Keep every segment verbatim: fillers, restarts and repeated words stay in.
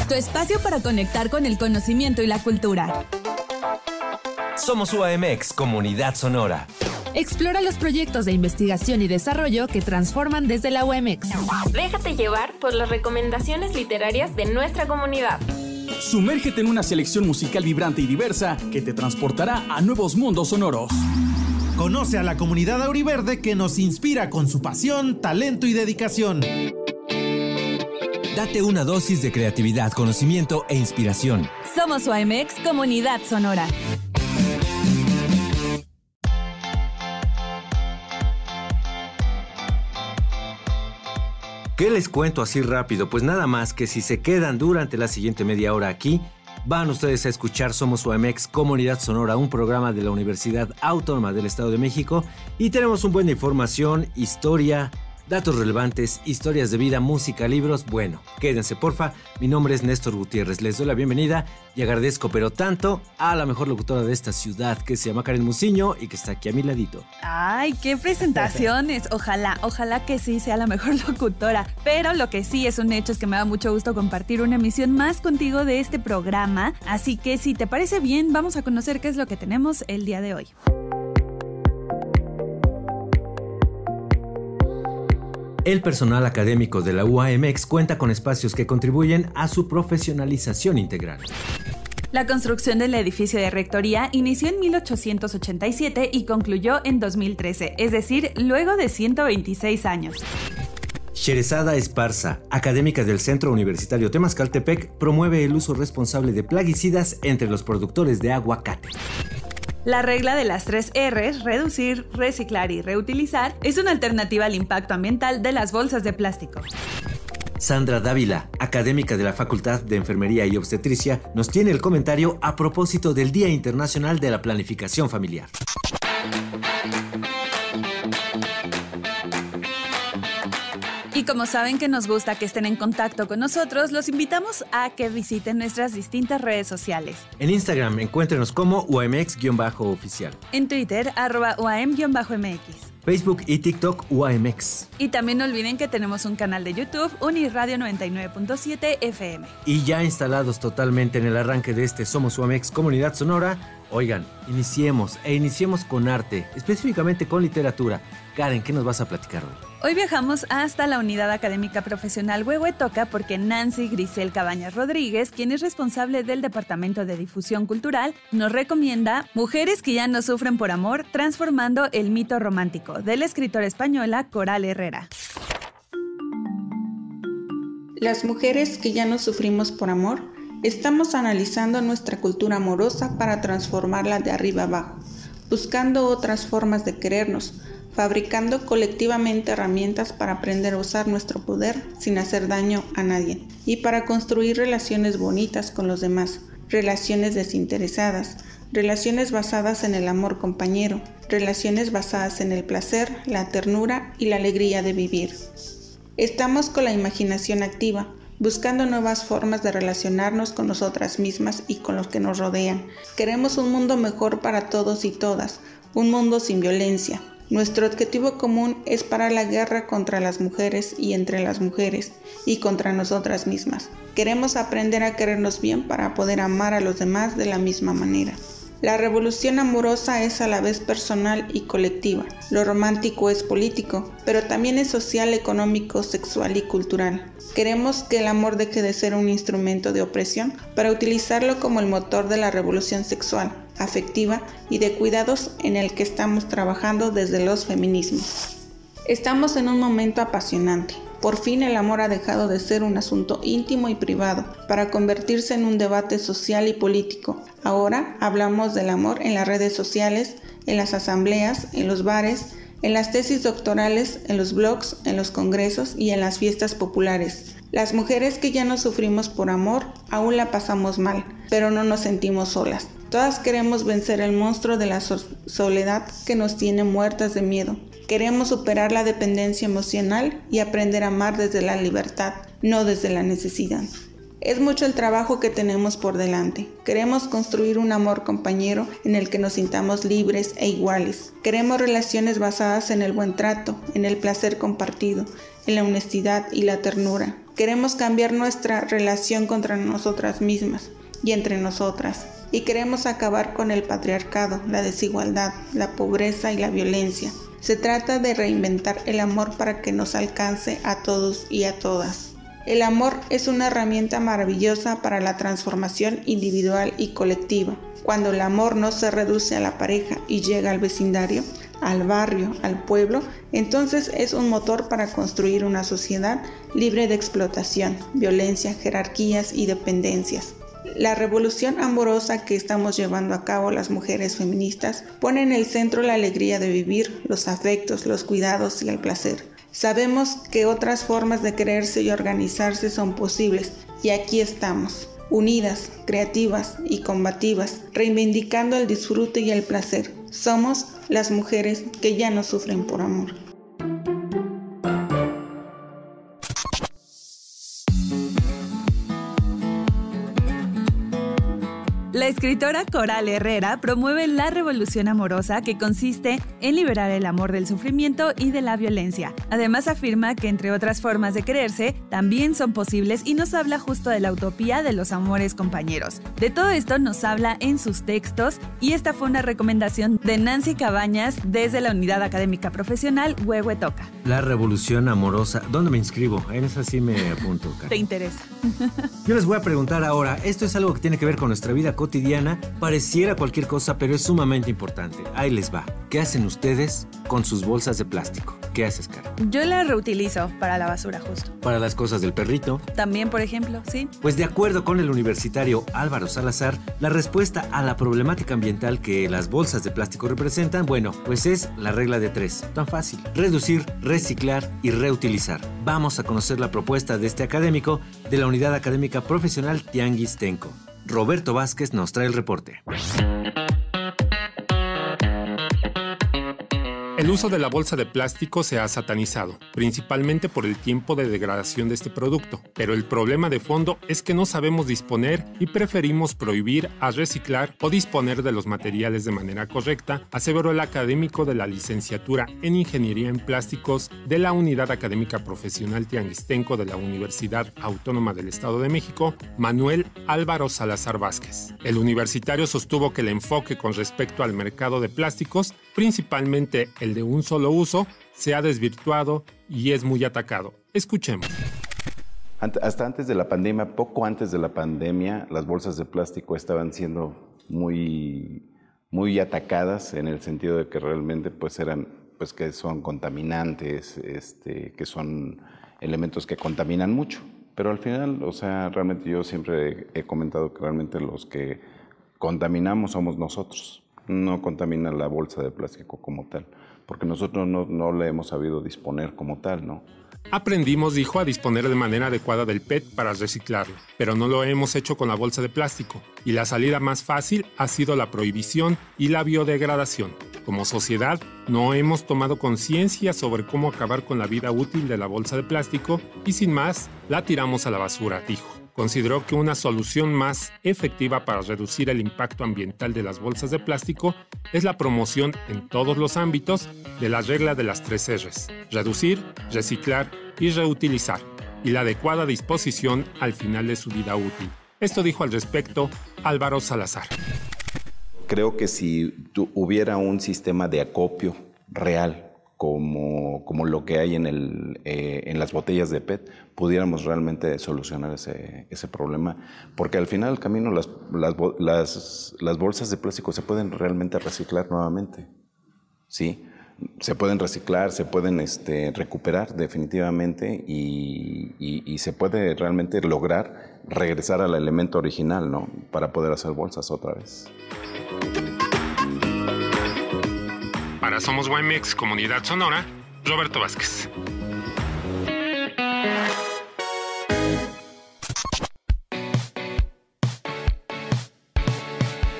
Tu espacio para conectar con el conocimiento y la cultura. Somos U A M X, Comunidad Sonora. Explora los proyectos de investigación y desarrollo que transforman desde la U A M X. Déjate llevar por las recomendaciones literarias de nuestra comunidad. Sumérgete en una selección musical vibrante y diversa que te transportará a nuevos mundos sonoros. Conoce a la comunidad auriverde que nos inspira con su pasión, talento y dedicación. Date una dosis de creatividad, conocimiento e inspiración. Somos U A M X, Comunidad Sonora. ¿Qué les cuento así rápido? Pues nada más que si se quedan durante la siguiente media hora aquí, van ustedes a escuchar Somos U A M X Comunidad Sonora, un programa de la Universidad Autónoma del Estado de México, y tenemos un buen de información, historia, datos relevantes, historias de vida, música, libros. Bueno, quédense porfa. Mi nombre es Néstor Gutiérrez, les doy la bienvenida y agradezco pero tanto a la mejor locutora de esta ciudad, que se llama Karen Musiño y que está aquí a mi ladito. Ay, qué presentaciones. Ojalá, ojalá que sí sea la mejor locutora. Pero lo que sí es un hecho es que me da mucho gusto compartir una emisión más contigo de este programa. Así que si te parece bien, vamos a conocer qué es lo que tenemos el día de hoy. El personal académico de la U A M X cuenta con espacios que contribuyen a su profesionalización integral. La construcción del edificio de rectoría inició en mil ochocientos ochenta y siete y concluyó en dos mil trece, es decir, luego de ciento veintiséis años. Sherezada Esparza, académica del Centro Universitario Temazcaltepec, promueve el uso responsable de plaguicidas entre los productores de aguacate. La regla de las tres R's, reducir, reciclar y reutilizar, es una alternativa al impacto ambiental de las bolsas de plástico. Sandra Dávila, académica de la Facultad de Enfermería y Obstetricia, nos tiene el comentario a propósito del Día Internacional de la Planificación Familiar. Y como saben que nos gusta que estén en contacto con nosotros, los invitamos a que visiten nuestras distintas redes sociales. En Instagram, encuéntrenos como U A M X-oficial. En Twitter, arroba U A M-M X. Facebook y TikTok, U A M X. Y también no olviden que tenemos un canal de YouTube, Uniradio noventa y nueve punto siete F M. Y ya instalados totalmente en el arranque de este Somos U A M X Comunidad Sonora, oigan, iniciemos, e iniciemos con arte, específicamente con literatura. Karen, ¿qué nos vas a platicar hoy? Hoy viajamos hasta la Unidad Académica Profesional Huehuetoca porque Nancy Grisel Cabañas Rodríguez, quien es responsable del Departamento de Difusión Cultural, nos recomienda Mujeres que ya no sufren por amor, transformando el mito romántico, de la escritora española Coral Herrera. Las mujeres que ya no sufrimos por amor, estamos analizando nuestra cultura amorosa para transformarla de arriba abajo, buscando otras formas de querernos, fabricando colectivamente herramientas para aprender a usar nuestro poder sin hacer daño a nadie y para construir relaciones bonitas con los demás, relaciones desinteresadas, relaciones basadas en el amor compañero, relaciones basadas en el placer, la ternura y la alegría de vivir. Estamos con la imaginación activa, buscando nuevas formas de relacionarnos con nosotras mismas y con los que nos rodean. Queremos un mundo mejor para todos y todas, un mundo sin violencia. Nuestro objetivo común es parar la guerra contra las mujeres y entre las mujeres y contra nosotras mismas. Queremos aprender a querernos bien para poder amar a los demás de la misma manera. La revolución amorosa es a la vez personal y colectiva. Lo romántico es político, pero también es social, económico, sexual y cultural. Queremos que el amor deje de ser un instrumento de opresión para utilizarlo como el motor de la revolución sexual, afectiva y de cuidados en el que estamos trabajando desde los feminismos. Estamos en un momento apasionante. Por fin el amor ha dejado de ser un asunto íntimo y privado para convertirse en un debate social y político. Ahora hablamos del amor en las redes sociales, en las asambleas, en los bares, en las tesis doctorales, en los blogs, en los congresos y en las fiestas populares. Las mujeres que ya no sufrimos por amor, aún la pasamos mal, pero no nos sentimos solas. Todas queremos vencer el monstruo de la so- soledad que nos tiene muertas de miedo. Queremos superar la dependencia emocional y aprender a amar desde la libertad, no desde la necesidad. Es mucho el trabajo que tenemos por delante. Queremos construir un amor compañero en el que nos sintamos libres e iguales. Queremos relaciones basadas en el buen trato, en el placer compartido, en la honestidad y la ternura. Queremos cambiar nuestra relación contra nosotras mismas y entre nosotras. Y queremos acabar con el patriarcado, la desigualdad, la pobreza y la violencia. Se trata de reinventar el amor para que nos alcance a todos y a todas. El amor es una herramienta maravillosa para la transformación individual y colectiva. Cuando el amor no se reduce a la pareja y llega al vecindario, al barrio, al pueblo, entonces es un motor para construir una sociedad libre de explotación, violencia, jerarquías y dependencias. La revolución amorosa que estamos llevando a cabo las mujeres feministas pone en el centro la alegría de vivir, los afectos, los cuidados y el placer. Sabemos que otras formas de quererse y organizarse son posibles, y aquí estamos, unidas, creativas y combativas, reivindicando el disfrute y el placer. Somos las mujeres que ya no sufren por amor. La escritora Coral Herrera promueve la revolución amorosa, que consiste en liberar el amor del sufrimiento y de la violencia. Además afirma que entre otras formas de quererse también son posibles y nos habla justo de la utopía de los amores compañeros. De todo esto nos habla en sus textos y esta fue una recomendación de Nancy Cabañas desde la Unidad Académica Profesional Huehuetoca. La revolución amorosa. ¿Dónde me inscribo? En esa sí me apunto, Karen. ¿Te interesa? Yo les voy a preguntar ahora, esto es algo que tiene que ver con nuestra vida cotidiana, pareciera cualquier cosa, pero es sumamente importante. Ahí les va. ¿Qué hacen ustedes con sus bolsas de plástico? ¿Qué haces, Karen? Yo las reutilizo para la basura, justo. Para las cosas del perrito. También, por ejemplo, ¿sí? Pues de acuerdo con el universitario Álvaro Salazar, la respuesta a la problemática ambiental que las bolsas de plástico representan, bueno, pues es la regla de tres. Tan fácil. Reducir, reciclar y reutilizar. Vamos a conocer la propuesta de este académico de la Unidad Académica Profesional Tianguis Tenco. Roberto Vázquez nos trae el reporte. El uso de la bolsa de plástico se ha satanizado, principalmente por el tiempo de degradación de este producto, pero el problema de fondo es que no sabemos disponer y preferimos prohibir a reciclar o disponer de los materiales de manera correcta, aseveró el académico de la licenciatura en Ingeniería en Plásticos de la Unidad Académica Profesional Tianguistenco de la Universidad Autónoma del Estado de México, Manuel Álvaro Salazar Vázquez. El universitario sostuvo que el enfoque con respecto al mercado de plásticos, principalmente el de un solo uso, se ha desvirtuado y es muy atacado. Escuchemos. Hasta antes de la pandemia, poco antes de la pandemia, las bolsas de plástico estaban siendo muy, muy atacadas en el sentido de que realmente pues eran, pues que son contaminantes, este, que son elementos que contaminan mucho. Pero al final, o sea, realmente yo siempre he, he comentado que realmente los que contaminamos somos nosotros. No contamina la bolsa de plástico como tal, porque nosotros no, no le hemos sabido disponer como tal, ¿no? Aprendimos, dijo, a disponer de manera adecuada del P E T para reciclarlo, pero no lo hemos hecho con la bolsa de plástico, y la salida más fácil ha sido la prohibición y la biodegradación. Como sociedad, no hemos tomado conciencia sobre cómo acabar con la vida útil de la bolsa de plástico y sin más, la tiramos a la basura, dijo. Consideró que una solución más efectiva para reducir el impacto ambiental de las bolsas de plástico es la promoción en todos los ámbitos de la regla de las tres R's: reducir, reciclar y reutilizar, y la adecuada disposición al final de su vida útil. Esto dijo al respecto Álvaro Salazar. Creo que si tu, hubiera un sistema de acopio real, Como, como lo que hay en, el, eh, en las botellas de P E T, pudiéramos realmente solucionar ese, ese problema, porque al final del camino las, las, las, las bolsas de plástico se pueden realmente reciclar nuevamente, ¿sí? Se pueden reciclar, se pueden este, recuperar definitivamente y, y, y se puede realmente lograr regresar al elemento original, ¿no? Para poder hacer bolsas otra vez. Para Somos U A M X Comunidad Sonora, Roberto Vázquez.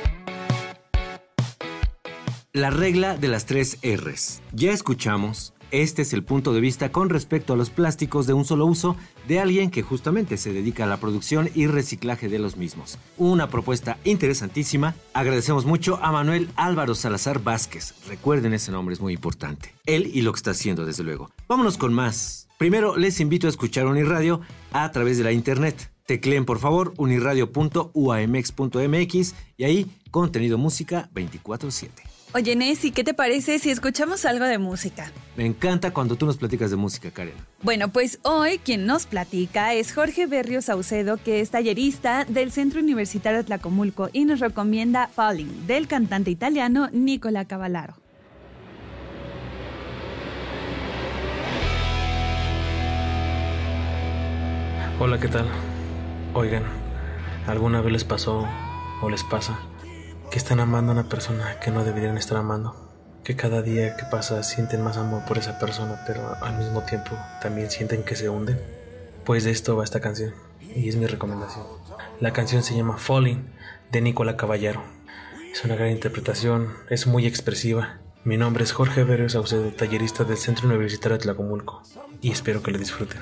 La regla de las tres R's. Ya escuchamos Este es el punto de vista con respecto a los plásticos de un solo uso de alguien que justamente se dedica a la producción y reciclaje de los mismos. Una propuesta interesantísima. Agradecemos mucho a Manuel Álvaro Salazar Vázquez. Recuerden, ese nombre es muy importante. Él y lo que está haciendo, desde luego. Vámonos con más. Primero, les invito a escuchar Uniradio a través de la internet. Tecleen, por favor, uniradio punto u a m x punto m x y ahí, contenido música veinticuatro siete. Oye, Nessie, ¿qué te parece si escuchamos algo de música? Me encanta cuando tú nos platicas de música, Karen. Bueno, pues hoy quien nos platica es Jorge Berrio Saucedo, que es tallerista del Centro Universitario Tlacomulco y nos recomienda Falling, del cantante italiano Nicola Cavallaro. Hola, ¿qué tal? Oigan, ¿alguna vez les pasó o les pasa que están amando a una persona que no deberían estar amando? Que cada día que pasa sienten más amor por esa persona, pero al mismo tiempo también sienten que se hunden. Pues de esto va esta canción, y es mi recomendación. La canción se llama Falling, de Nicola Cavallaro. Es una gran interpretación, es muy expresiva. Mi nombre es Jorge Berrio Saucedo, tallerista del Centro Universitario de Tlacomulco, y espero que lo disfruten.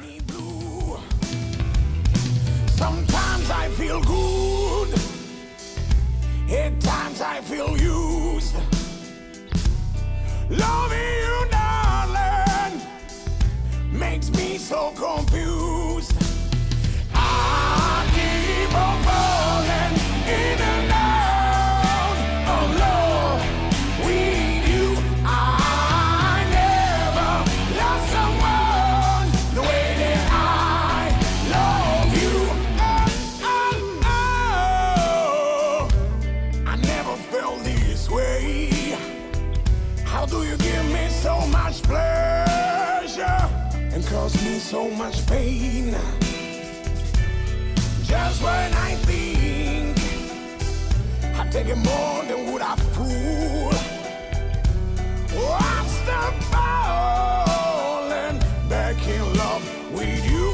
Sometimes I feel good, at times I feel used. Loving you, darling, makes me so confused. I keep on falling in and out of love with you. I never lost someone the way that I love you. How do you give me so much pleasure and cause me so much pain? Just when I think I take it more than what I fool, oh, I'm still falling back in love with you.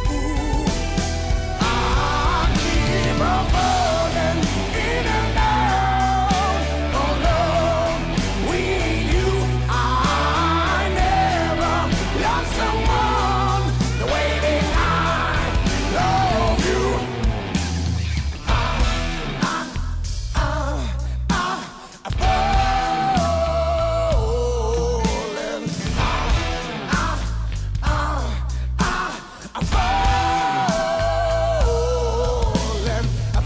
I keep on falling in and out of love with you. I never loved someone the way that I love you. I, I, I, I, I'm falling. I, I, I, I, I'm falling. I'm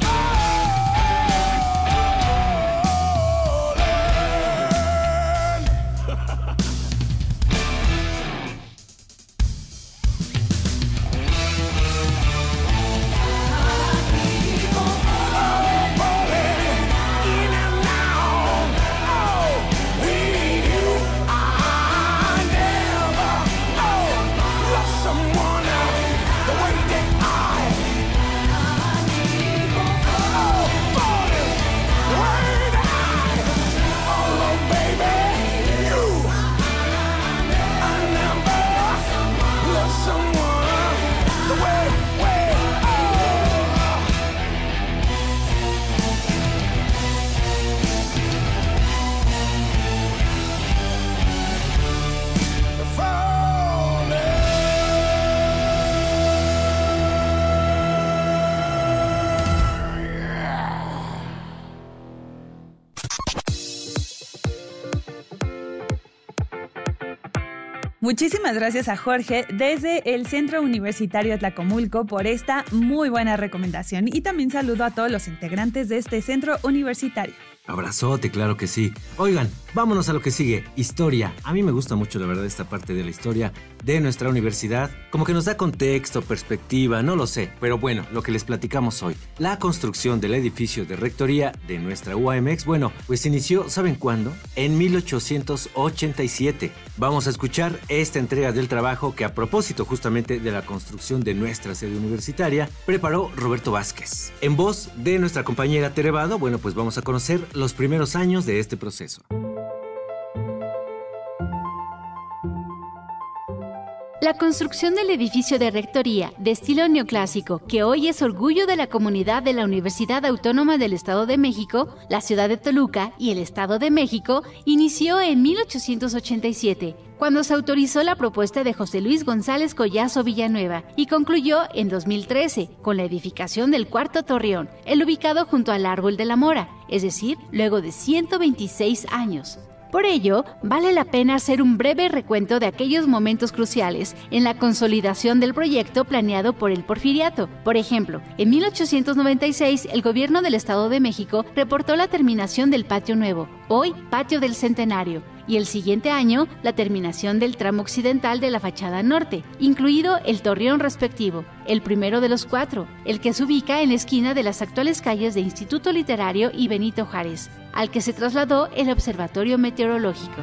Muchísimas gracias a Jorge desde el Centro Universitario Tlacomulco por esta muy buena recomendación y también saludo a todos los integrantes de este centro universitario. Abrazote, claro que sí. Oigan, vámonos a lo que sigue, historia. A mí me gusta mucho, la verdad, esta parte de la historia de nuestra universidad. Como que nos da contexto, perspectiva, no lo sé. Pero bueno, lo que les platicamos hoy. La construcción del edificio de rectoría de nuestra U A M X, bueno, pues inició, ¿saben cuándo? En mil ochocientos ochenta y siete. Vamos a escuchar esta entrega del trabajo que, a propósito justamente de la construcción de nuestra sede universitaria, preparó Roberto Vázquez. En voz de nuestra compañera Tere Vado, bueno, pues vamos a conocer los primeros años de este proceso. La construcción del edificio de rectoría de estilo neoclásico, que hoy es orgullo de la comunidad de la Universidad Autónoma del Estado de México, la ciudad de Toluca y el Estado de México, inició en mil ochocientos ochenta y siete, cuando se autorizó la propuesta de José Luis González Collazo Villanueva, y concluyó en dos mil trece con la edificación del Cuarto Torreón, el ubicado junto al Árbol de la Mora, es decir, luego de ciento veintiséis años. Por ello, vale la pena hacer un breve recuento de aquellos momentos cruciales en la consolidación del proyecto planeado por el Porfiriato. Por ejemplo, en mil ochocientos noventa y seis, el gobierno del Estado de México reportó la terminación del Patio Nuevo, hoy Patio del Centenario, y el siguiente año la terminación del tramo occidental de la fachada norte, incluido el torreón respectivo, el primero de los cuatro, el que se ubica en la esquina de las actuales calles de Instituto Literario y Benito Juárez, al que se trasladó el Observatorio Meteorológico.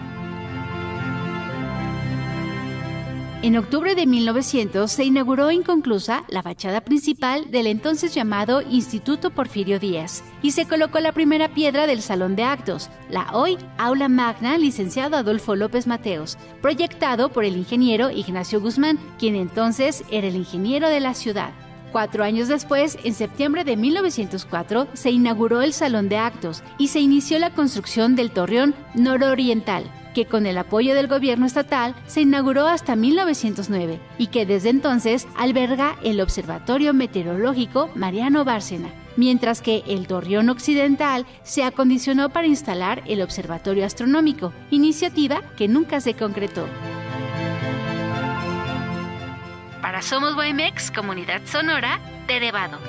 En octubre de mil novecientos se inauguró inconclusa la fachada principal del entonces llamado Instituto Porfirio Díaz y se colocó la primera piedra del Salón de Actos, la hoy Aula Magna licenciado Adolfo López Mateos, proyectado por el ingeniero Ignacio Guzmán, quien entonces era el ingeniero de la ciudad. Cuatro años después, en septiembre de mil novecientos cuatro, se inauguró el Salón de Actos y se inició la construcción del Torreón Nororiental, que con el apoyo del gobierno estatal se inauguró hasta mil novecientos nueve y que desde entonces alberga el Observatorio Meteorológico Mariano Bárcena, mientras que el Torreón Occidental se acondicionó para instalar el Observatorio Astronómico, iniciativa que nunca se concretó. Para Somos U A M X, Comunidad Sonora, Derevado.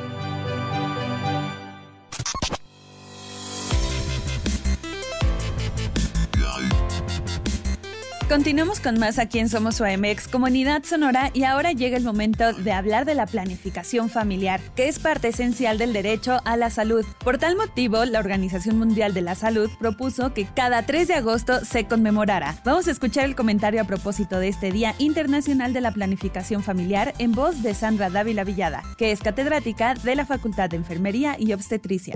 Continuamos con más aquí en Somos U A M X, Comunidad Sonora, y ahora llega el momento de hablar de la planificación familiar, que es parte esencial del derecho a la salud. Por tal motivo, la Organización Mundial de la Salud propuso que cada tres de agosto se conmemorara. Vamos a escuchar el comentario a propósito de este Día Internacional de la Planificación Familiar en voz de Sandra Dávila Villada, que es catedrática de la Facultad de Enfermería y Obstetricia.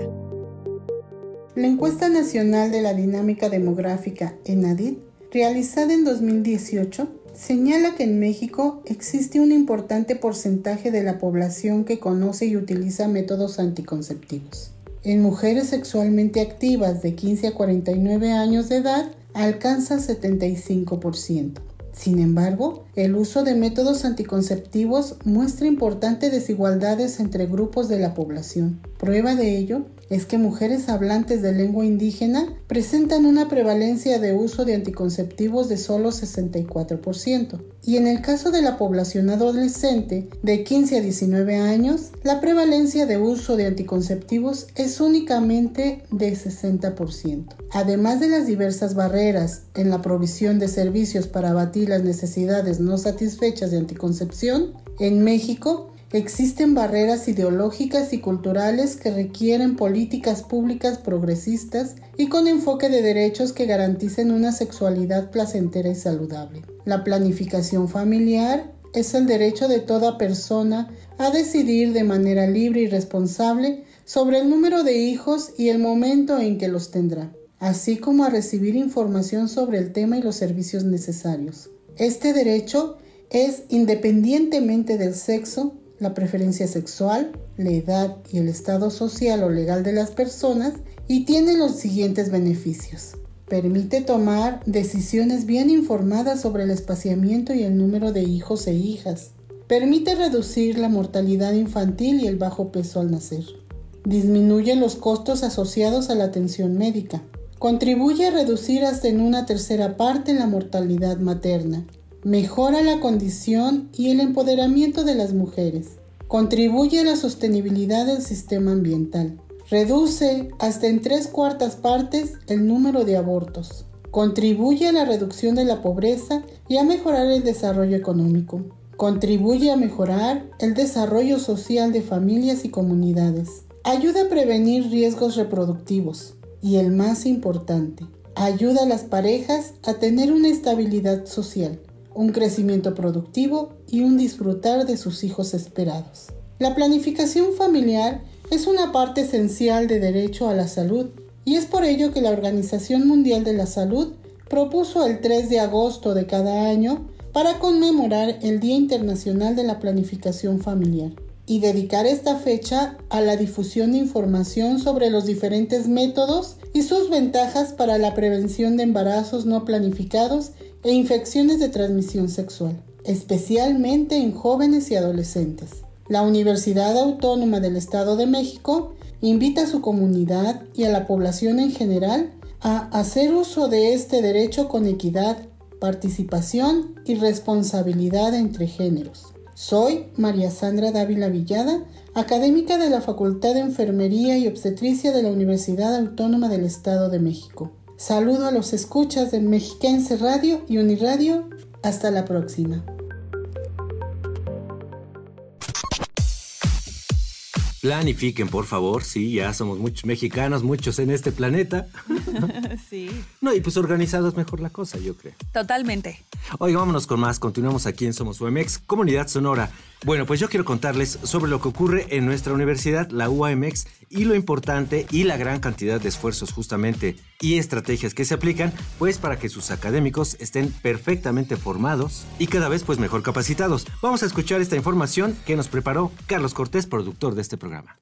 La encuesta nacional de la dinámica demográfica, ENADID, realizada en dos mil dieciocho, señala que en México existe un importante porcentaje de la población que conoce y utiliza métodos anticonceptivos. En mujeres sexualmente activas de quince a cuarenta y nueve años de edad, alcanza setenta y cinco por ciento. Sin embargo, el uso de métodos anticonceptivos muestra importantes desigualdades entre grupos de la población. Prueba de ello es que mujeres hablantes de lengua indígena presentan una prevalencia de uso de anticonceptivos de solo sesenta y cuatro por ciento. Y en el caso de la población adolescente de quince a diecinueve años, la prevalencia de uso de anticonceptivos es únicamente de sesenta por ciento. Además de las diversas barreras en la provisión de servicios para abatir las necesidades no satisfechas de anticoncepción, en México existen barreras ideológicas y culturales que requieren políticas públicas progresistas y con enfoque de derechos que garanticen una sexualidad placentera y saludable. La planificación familiar es el derecho de toda persona a decidir de manera libre y responsable sobre el número de hijos y el momento en que los tendrá, así como a recibir información sobre el tema y los servicios necesarios. Este derecho es independientemente del sexo, la preferencia sexual, la edad y el estado social o legal de las personas, y tiene los siguientes beneficios. Permite tomar decisiones bien informadas sobre el espaciamiento y el número de hijos e hijas. Permite reducir la mortalidad infantil y el bajo peso al nacer. Disminuye los costos asociados a la atención médica. Contribuye a reducir hasta en una tercera parte la mortalidad materna. Mejora la condición y el empoderamiento de las mujeres. Contribuye a la sostenibilidad del sistema ambiental. Reduce hasta en tres cuartas partes el número de abortos. Contribuye a la reducción de la pobreza y a mejorar el desarrollo económico. Contribuye a mejorar el desarrollo social de familias y comunidades. Ayuda a prevenir riesgos reproductivos. Y el más importante, ayuda a las parejas a tener una estabilidad social, un crecimiento productivo y un disfrutar de sus hijos esperados. La planificación familiar es una parte esencial de derecho a la salud y es por ello que la Organización Mundial de la Salud propuso el tres de agosto de cada año para conmemorar el Día Internacional de la Planificación Familiar y dedicar esta fecha a la difusión de información sobre los diferentes métodos y sus ventajas para la prevención de embarazos no planificados e infecciones de transmisión sexual, especialmente en jóvenes y adolescentes. La Universidad Autónoma del Estado de México invita a su comunidad y a la población en general a hacer uso de este derecho con equidad, participación y responsabilidad entre géneros. Soy María Sandra Dávila Villada, académica de la Facultad de Enfermería y Obstetricia de la Universidad Autónoma del Estado de México. Saludo a los escuchas de Mexiquense Radio y Uniradio. Hasta la próxima. Planifiquen, por favor. Sí, ya somos muchos mexicanos, muchos en este planeta. Sí. No, y pues organizado es mejor la cosa, yo creo. Totalmente. Oye, vámonos con más. Continuamos aquí en Somos U A M X, Comunidad Sonora. Bueno, pues yo quiero contarles sobre lo que ocurre en nuestra universidad, la U A M X, y lo importante y la gran cantidad de esfuerzos justamente y estrategias que se aplican, pues para que sus académicos estén perfectamente formados y cada vez pues mejor capacitados. Vamos a escuchar esta información que nos preparó Carlos Cortés, productor de este programa.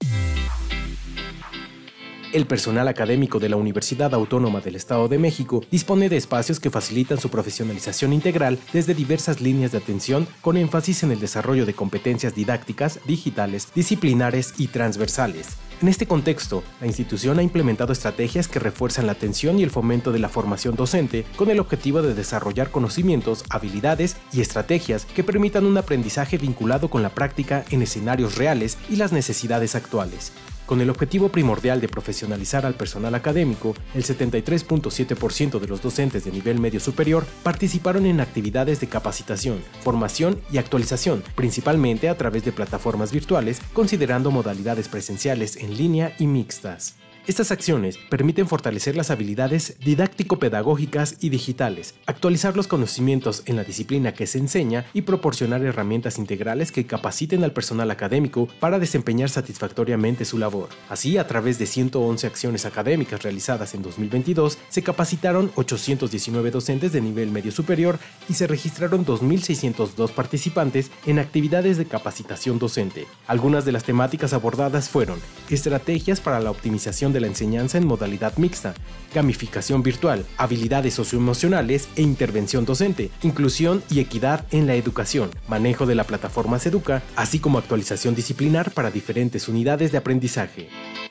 El personal académico de la Universidad Autónoma del Estado de México dispone de espacios que facilitan su profesionalización integral desde diversas líneas de atención, con énfasis en el desarrollo de competencias didácticas, digitales, disciplinares y transversales. En este contexto, la institución ha implementado estrategias que refuerzan la atención y el fomento de la formación docente con el objetivo de desarrollar conocimientos, habilidades y estrategias que permitan un aprendizaje vinculado con la práctica en escenarios reales y las necesidades actuales. Con el objetivo primordial de profesionalizar al personal académico, el setenta y tres punto siete por ciento de los docentes de nivel medio superior participaron en actividades de capacitación, formación y actualización, principalmente a través de plataformas virtuales, considerando modalidades presenciales en línea y mixtas. Estas acciones permiten fortalecer las habilidades didáctico-pedagógicas y digitales, actualizar los conocimientos en la disciplina que se enseña y proporcionar herramientas integrales que capaciten al personal académico para desempeñar satisfactoriamente su labor. Así, a través de ciento once acciones académicas realizadas en dos mil veintidós, se capacitaron ochocientos diecinueve docentes de nivel medio superior y se registraron dos mil seiscientos dos participantes en actividades de capacitación docente. Algunas de las temáticas abordadas fueron estrategias para la optimización de la enseñanza en modalidad mixta, gamificación virtual, habilidades socioemocionales e intervención docente, inclusión y equidad en la educación, manejo de la plataforma Seduca, así como actualización disciplinar para diferentes unidades de aprendizaje.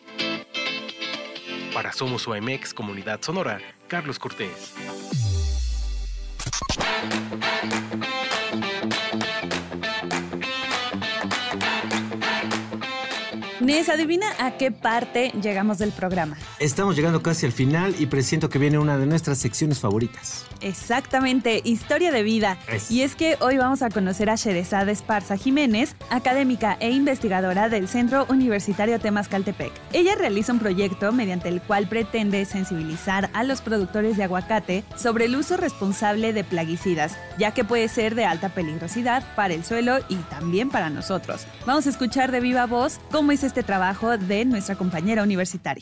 Para Somos U A M X Comunidad Sonora, Carlos Cortés. Nes, adivina a qué parte llegamos del programa. Estamos llegando casi al final y presiento que viene una de nuestras secciones favoritas. Exactamente, historia de vida. Es. Y es que hoy vamos a conocer a Sherezade Esparza Jiménez, académica e investigadora del Centro Universitario Temazcaltepec. Ella realiza un proyecto mediante el cual pretende sensibilizar a los productores de aguacate sobre el uso responsable de plaguicidas, ya que puede ser de alta peligrosidad para el suelo y también para nosotros. Vamos a escuchar de viva voz cómo es este trabajo de nuestra compañera universitaria.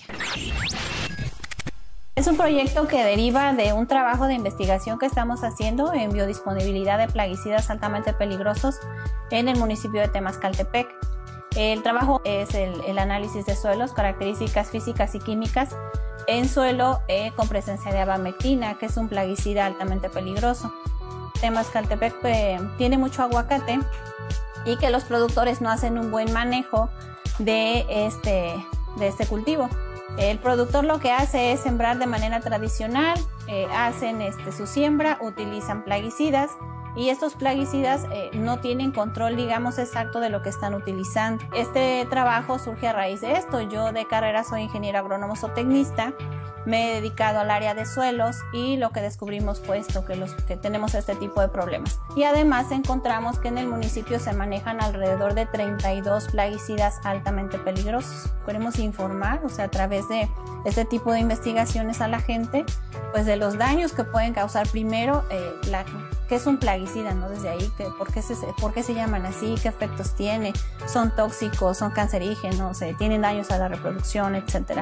Es un proyecto que deriva de un trabajo de investigación que estamos haciendo en biodisponibilidad de plaguicidas altamente peligrosos en el municipio de Temazcaltepec. El trabajo es el, el análisis de suelos, características físicas y químicas en suelo eh, con presencia de abamectina, que es un plaguicida altamente peligroso. Temazcaltepec eh, tiene mucho aguacate y que los productores no hacen un buen manejo de este, de este cultivo. El productor lo que hace es sembrar de manera tradicional, eh, hacen este, su siembra, utilizan plaguicidas y estos plaguicidas eh, no tienen control, digamos, exacto de lo que están utilizando. Este trabajo surge a raíz de esto. Yo de carrera soy ingeniero agrónomo zootecnista, me he dedicado al área de suelos y lo que descubrimos fue esto, que, los, que tenemos este tipo de problemas. Y además encontramos que en el municipio se manejan alrededor de treinta y dos plaguicidas altamente peligrosos. Queremos informar, o sea, a través de este tipo de investigaciones a la gente, pues de los daños que pueden causar primero, eh, la, qué es un plaguicida, ¿no? Desde ahí, que, ¿por, qué se, ¿por qué se llaman así? ¿Qué efectos tiene? ¿Son tóxicos? ¿Son cancerígenos? Eh, ¿Tienen daños a la reproducción? Etcétera.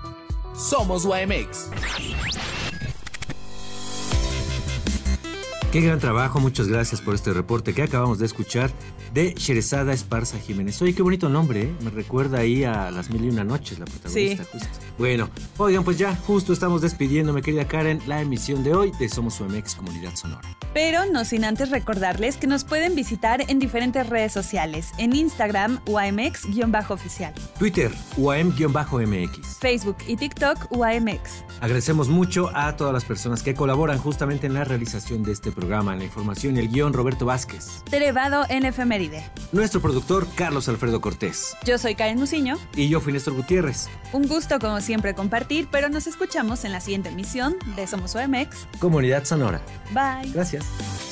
Somos U A M X. Qué gran trabajo, muchas gracias por este reporte que acabamos de escuchar de Sherezada Esparza Jiménez. Oye, qué bonito nombre, ¿eh? Me recuerda ahí a Las Mil y Una Noches, la protagonista, sí. Justo. Bueno, oigan, pues ya justo estamos despidiendo, mi querida Karen, la emisión de hoy de Somos U A M X Comunidad Sonora. Pero no sin antes recordarles que nos pueden visitar en diferentes redes sociales, en Instagram U A M X-oficial, Twitter U A M-M X, Facebook y TikTok U A M X. Agradecemos mucho a todas las personas que colaboran justamente en la realización de este programa, en la información y el guión Roberto Vázquez. Derivado en Efeméride. Nuestro productor Carlos Alfredo Cortés. Yo soy Karen Musiño. Y yo fui Néstor Gutiérrez. Un gusto como siempre compartir, pero nos escuchamos en la siguiente emisión de Somos U A M X Comunidad Sonora. Bye. Gracias.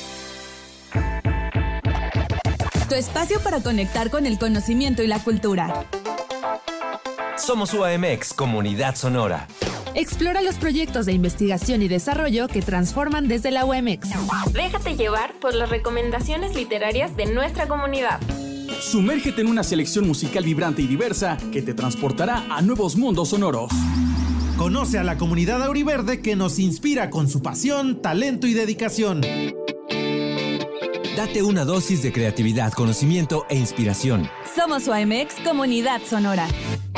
Tu espacio para conectar con el conocimiento y la cultura. Somos U A M X Comunidad Sonora. Explora los proyectos de investigación y desarrollo que transforman desde la U A M X. Déjate llevar por las recomendaciones literarias de nuestra comunidad. Sumérgete en una selección musical vibrante y diversa que te transportará a nuevos mundos sonoros. Conoce a la comunidad auriverde que nos inspira con su pasión, talento y dedicación. Date una dosis de creatividad, conocimiento e inspiración. Somos U A M X Comunidad Sonora.